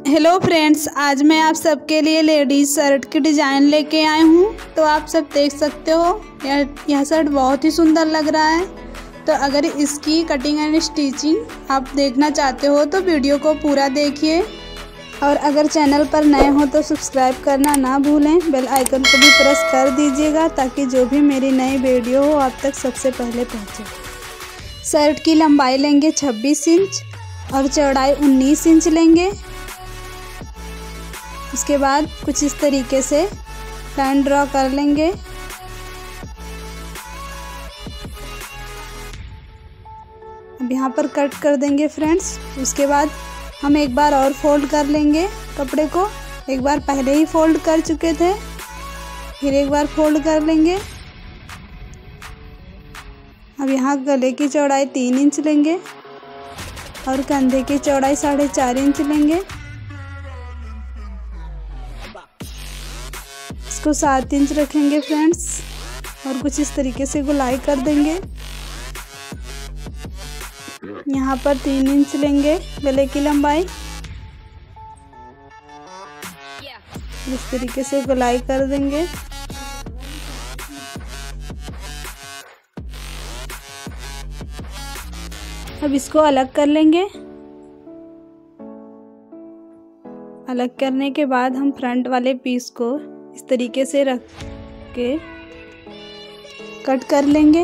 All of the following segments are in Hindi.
हेलो फ्रेंड्स, आज मैं आप सबके लिए लेडीज शर्ट की डिज़ाइन लेके आई हूँ। तो आप सब देख सकते हो यह शर्ट बहुत ही सुंदर लग रहा है। तो अगर इसकी कटिंग एंड स्टिचिंग आप देखना चाहते हो तो वीडियो को पूरा देखिए। और अगर चैनल पर नए हो तो सब्सक्राइब करना ना भूलें, बेल आइकन को भी प्रेस कर दीजिएगा ताकि जो भी मेरी नई वीडियो हो आप तक सबसे पहले पहुँचे। शर्ट की लंबाई लेंगे 26 इंच और चौड़ाई 19 इंच लेंगे। उसके बाद कुछ इस तरीके से लाइन ड्रॉ कर लेंगे। अब यहाँ पर कट कर देंगे फ्रेंड्स। उसके बाद हम एक बार और फोल्ड कर लेंगे कपड़े को। एक बार पहले ही फोल्ड कर चुके थे, फिर एक बार फोल्ड कर लेंगे। अब यहाँ गले की चौड़ाई 3 इंच लेंगे और कंधे की चौड़ाई 4.5 इंच लेंगे। इसको 7 इंच रखेंगे फ्रेंड्स और कुछ इस तरीके से गोलाई कर देंगे। यहाँ पर 3 इंच लेंगे गले की लंबाई। इस तरीके से गोलाई कर देंगे। अब इसको अलग कर लेंगे। अलग करने के बाद हम फ्रंट वाले पीस को इस तरीके से रख के कट कर लेंगे।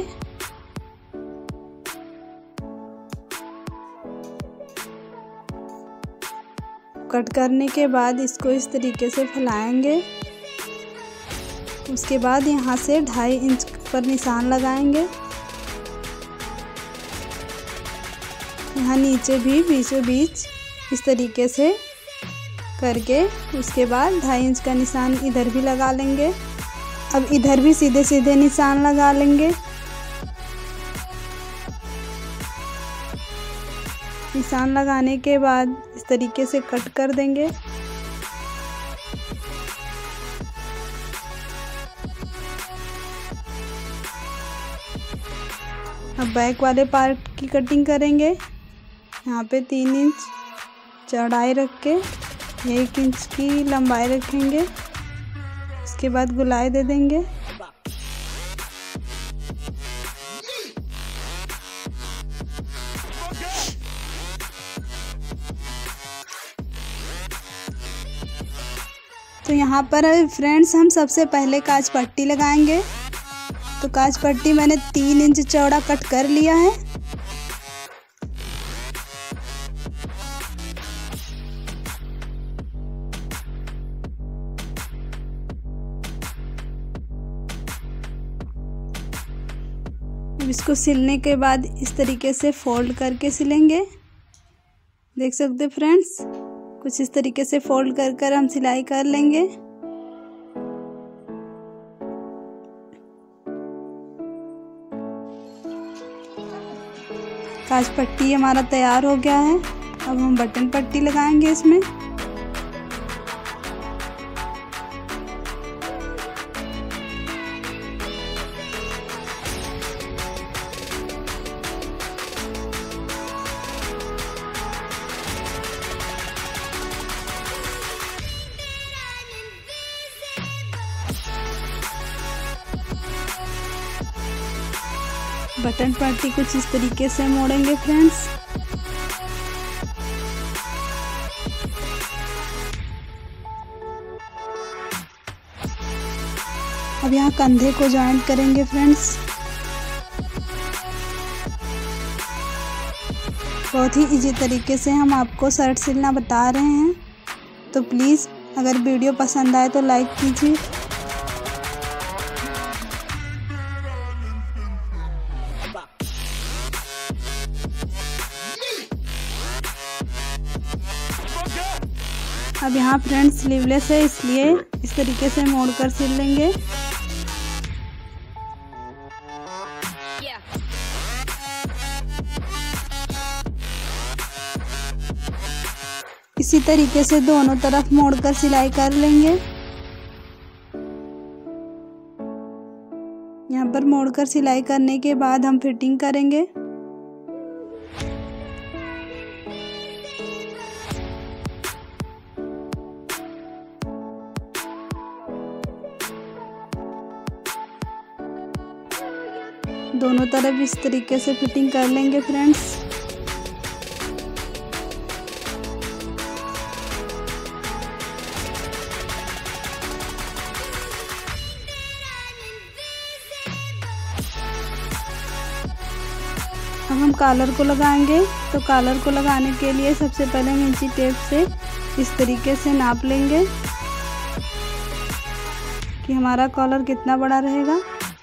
कट करने के बाद इसको इस तरीके से फैलाएंगे। उसके बाद यहाँ से 2.5 इंच पर निशान लगाएंगे। यहाँ नीचे भी बीचों बीच इस तरीके से करके उसके बाद 2.5 इंच का निशान इधर भी लगा लेंगे। अब इधर भी सीधे सीधे निशान लगा लेंगे। निशान लगाने के बाद इस तरीके से कट कर देंगे। अब बैक वाले पार्ट की कटिंग करेंगे। यहाँ पे 3 इंच चौड़ाई रख के 1 इंच की लंबाई रखेंगे। उसके बाद गोलाई दे देंगे। तो यहाँ पर फ्रेंड्स हम सबसे पहले काज पट्टी लगाएंगे। तो काज पट्टी मैंने 3 इंच चौड़ा कट कर लिया है। इसको सिलने के बाद इस तरीके से फोल्ड करके सिलेंगे। देख सकते फ्रेंड्स, कुछ इस तरीके से फोल्ड कर हम सिलाई कर लेंगे। काज पट्टी हमारा तैयार हो गया है। अब हम बटन पट्टी लगाएंगे इसमें। बटन पट्टी कुछ इस तरीके से मोड़ेंगे फ्रेंड्स। अब यहाँ कंधे को जॉइंट करेंगे फ्रेंड्स। बहुत ही इजी तरीके से हम आपको शर्ट सिलना बता रहे हैं। तो प्लीज़ अगर वीडियो पसंद आए तो लाइक कीजिए। अब यहाँ फ्रेंड्स स्लीवलेस है, इसलिए इस तरीके से मोड़कर सिल लेंगे। इसी तरीके से दोनों तरफ मोड़कर सिलाई कर लेंगे। यहाँ पर मोड़कर सिलाई करने के बाद हम फिटिंग करेंगे। दोनों तरफ इस तरीके से फिटिंग कर लेंगे फ्रेंड्स। अब हम कॉलर को लगाएंगे। तो कॉलर को लगाने के लिए सबसे पहले हम इंची टेप से इस तरीके से नाप लेंगे कि हमारा कॉलर कितना बड़ा रहेगा।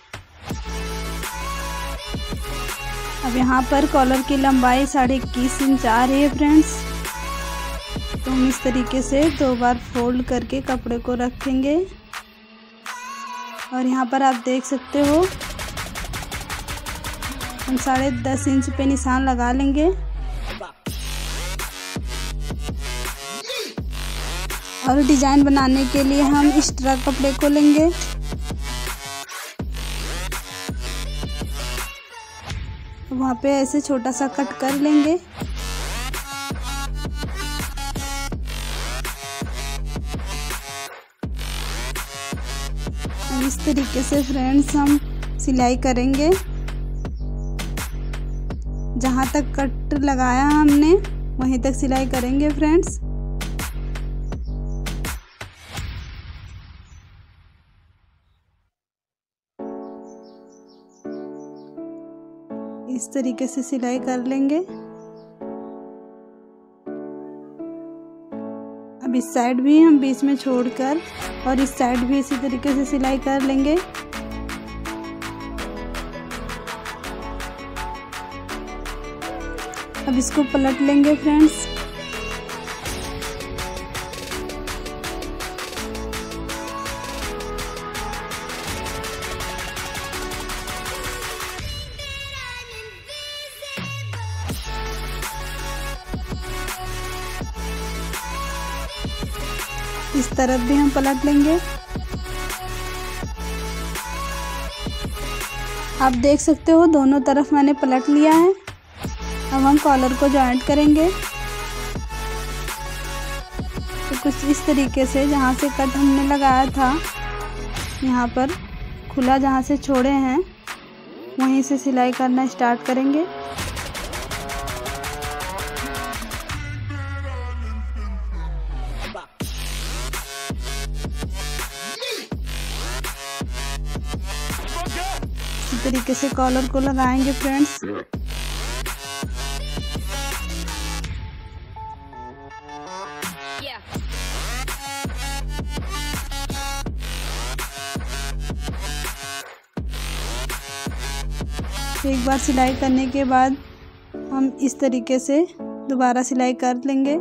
अब यहाँ पर कॉलर की लंबाई 21.5 इंच आ रही है फ्रेंड्स। तो हम इस तरीके से 2 बार फोल्ड करके कपड़े को रखेंगे और यहाँ पर आप देख सकते हो हम 10.5 इंच पे निशान लगा लेंगे और डिजाइन बनाने के लिए हम एक्स्ट्रा कपड़े को लेंगे। वहाँ पे ऐसे छोटा सा कट कर लेंगे। इस तरीके से फ्रेंड्स हम सिलाई करेंगे। जहाँ तक कट लगाया हमने वहीं तक सिलाई करेंगे फ्रेंड्स। इस तरीके से सिलाई कर लेंगे। अब इस साइड भी हम बीच में छोड़कर और इस साइड भी इसी तरीके से सिलाई कर लेंगे। अब इसको पलट लेंगे फ्रेंड्स। इस तरफ भी हम पलट लेंगे। आप देख सकते हो दोनों तरफ मैंने पलट लिया है। अब हम कॉलर को जॉइंट करेंगे। तो कुछ इस तरीके से जहाँ से कट हमने लगाया था यहाँ पर खुला जहाँ से छोड़े हैं वहीं से सिलाई करना स्टार्ट करेंगे। इस तरीके से कॉलर को लगाएंगे फ्रेंड्स। एक बार सिलाई करने के बाद हम इस तरीके से दोबारा सिलाई कर लेंगे।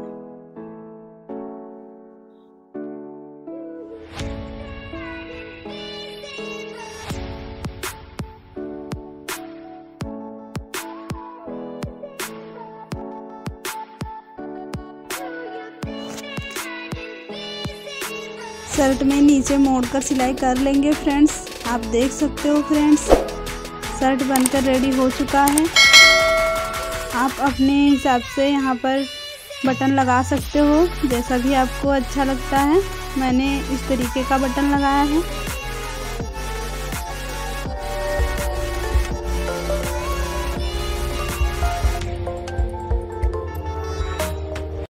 शर्ट में नीचे मोड़कर सिलाई कर लेंगे फ्रेंड्स। आप देख सकते हो फ्रेंड्स शर्ट बनकर रेडी हो चुका है। आप अपने हिसाब से यहाँ पर बटन लगा सकते हो जैसा भी आपको अच्छा लगता है। मैंने इस तरीके का बटन लगाया है।